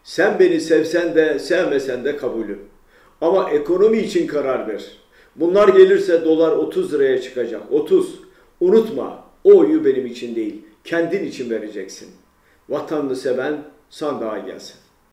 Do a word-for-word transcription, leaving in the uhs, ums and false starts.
Sen beni sevsen de sevmesen de kabulüm. Ama ekonomi için karar ver. Bunlar gelirse dolar otuz liraya çıkacak. otuz. Unutma, o oyu benim için değil, kendin için vereceksin. Vatanını seven sandığa gelsin.